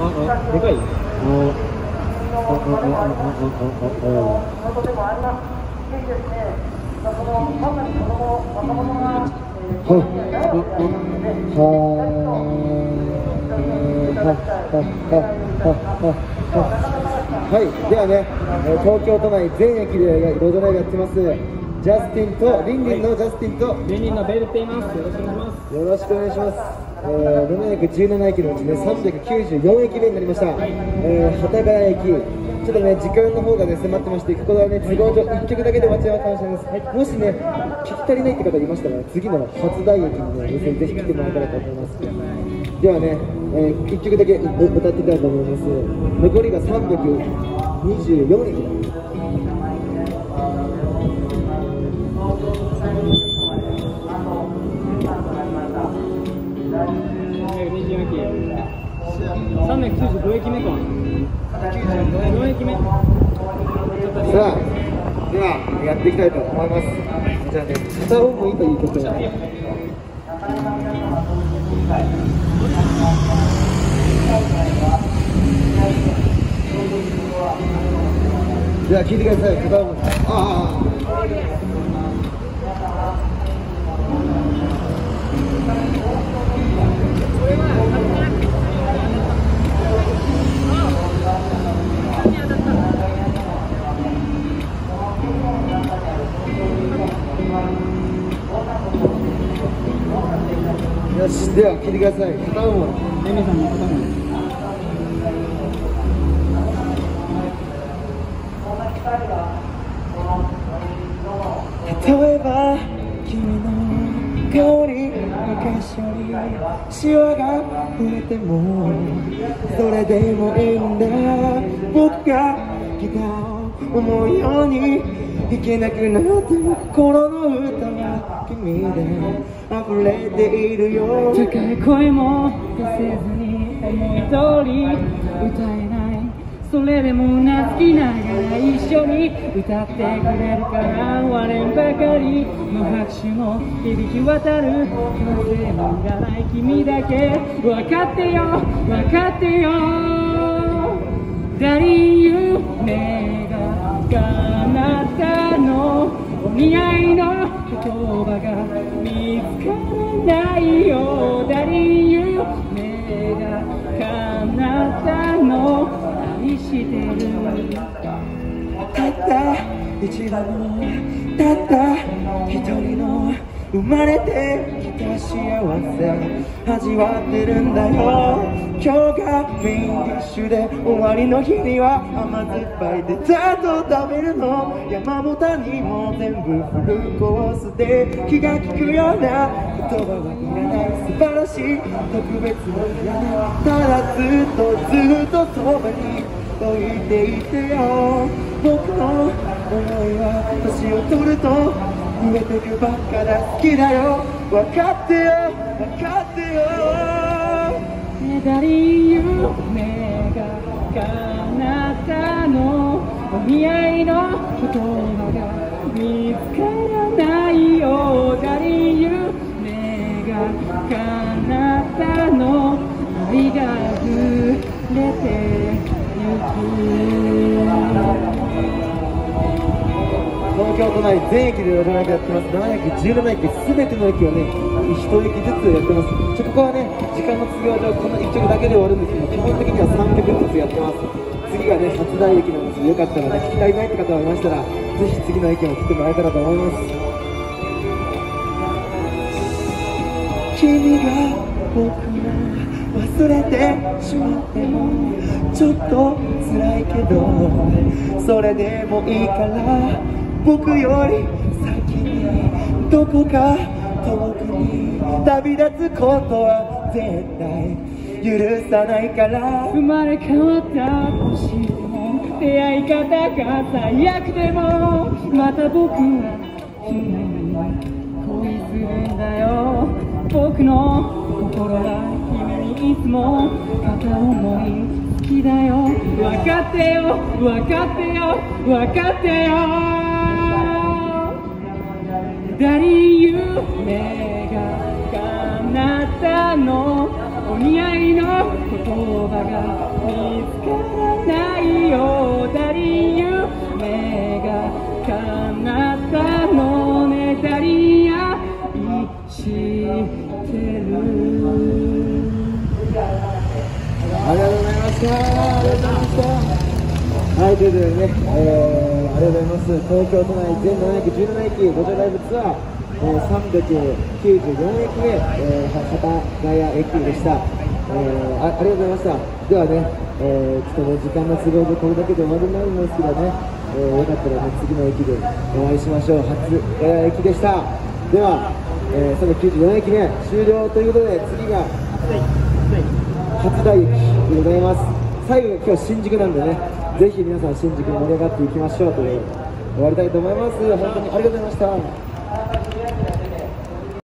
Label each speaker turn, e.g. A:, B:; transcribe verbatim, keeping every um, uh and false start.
A: でかい。
B: はい、ではね、東京都内全駅でロードライブやってます。ジャスティンとリンリンのジャスティンと
A: リンリンのベルって言います。よろしくお願いします。
B: よろしくお願いします。えー、ななひゃくじゅうななえきのうちね、さんびゃくきゅうじゅうよんえきめになりました。はい、えー、幡ヶ谷駅、ちょっとね、時間の方がね、迫ってまして、ここはね、都合上いっきょくだけで終わっちゃうかもしれないです。はい、もしね、聞き足りないって方いましたら、次の初台駅にね、ぜひ来てもらえたらと思います。ではね、えー、いっきょくだけ歌っていたいと思います。残りがさんびゃくにじゅうよんえきだ。
A: さんびゃくきゅうじゅうごえきめか。よんえきめ。さ
B: あ、ではやっていきたいと思います。じゃあね、片思いという曲を。では聴いてください。片思い。ああ。よし、では聞いてください。片思い。
A: エミさんの片思い。
B: 例えば君の香り、昔よりシワが増えてもそれでもいいんだ。僕がギターを思うように弾けなくなっても心の歌は君で溢れているよ。
A: 高い声も出せずに思い通り歌えない。それでも懐きながら一緒に歌ってくれるから割れんばかりの拍手も響き渡る。風もいらない君だけ分かってよ分かってよ。誰夢が叶ったのお見合いの言葉が見つからないよ。誰夢が叶ったの愛してる。
B: たった一度のたった一人の生まれてきた幸せ味わってるんだよ。今日がメインディッシュで終わりの日には甘酸っぱいデザートを食べるの。山も谷も全部フルコースで気が利くような言葉はいらない。素晴らしい特別ないらない。ただずっとずっとそばに置いていてよ。僕の思いは年を取ると増えてくばっかだ。好きだよ分かってよ分かってよ。
A: 誰夢が叶ったのお見合いの言葉が見つからないよ。誰夢が叶ったの愛が溢れてゆく。
B: 東京都内全駅でロードライブやってます。ななひゃくじゅうななえきすべての駅をね、いちえきずつやってます。ちょここはね、時間の都合上このいっきょくだけで終わるんですけど、基本的にはさんきょくずつやってます。次がね、初台駅なんです。よかったらね、聞き足りないって方がいましたら、ぜひ次の駅も来てもらえたらと思います。君が僕を忘れてしまってもちょっと辛いけどそれでもいいから僕より先にどこか遠くに旅立つことは絶対許さないから。
A: 生まれ変わったとしても出会い方が最悪でもまた僕は君に恋するんだよ。僕の心は君にいつも片思い好きだよ。分かってよ分かってよ分かってよ。誰夢が叶ったのおお似合いの言葉が見つからないようだり夢が叶ったのねダリア生きてる。
B: ありがとうございました。ありがとうございました。はい、ということでね、えー、ありがとうございます。東京都内全ななひゃくじゅうななえき路上ライブツアー、えー、さんびゃくきゅうじゅうよんえきめ、えー、幡ヶ谷駅でした。えー、あ, ありがとうございました。ではね、えー、ちょっとね、時間の都合でこれだけで終わりになるんですけどね、えー、よかったらね、次の駅でお会いしましょう。幡ヶ谷駅でした。では、えー、さんびゃくきゅうじゅうよんえきめ終了ということで、次が初台駅でございます。最後が今日新宿なんでね、ぜひ皆さん新宿に盛り上がっていきましょうという終わりたいと思います。本当にありがとうございました。